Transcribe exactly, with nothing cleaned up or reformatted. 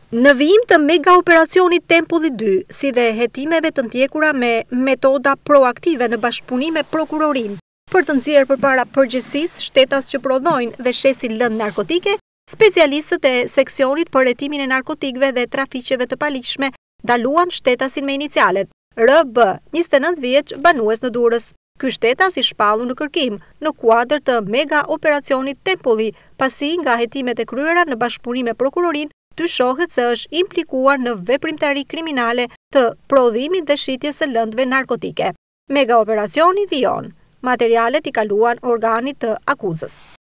Në vijim të mega operacionit Tempulli dy, si dhe hetimeve të ndjekura me metoda proaktive në bashkëpunim me prokurorin, për të nxjerrë përpara përgjegjësisë shtetas që prodhojnë dhe shesin lëndë narkotike, specialistët e seksionit për hetimin e narkotikëve dhe trafiqeve të paligjshme ndaluan shtetasin me inicialet R B, njëzet e nëntë vjeç, banues në Durrës. Ky shtetas i shpallu në kërkim në kuadër të mega operacionit Tempulli, pasi nga hetimet e kryera në bashkëpunim me prokurorin dyshohet se është implikuar në veprimtari kriminale të prodhimit dhe shitjes së lëndëve narkotike. Mega operacioni vijon. Materialet i kaluan organit të akuzës.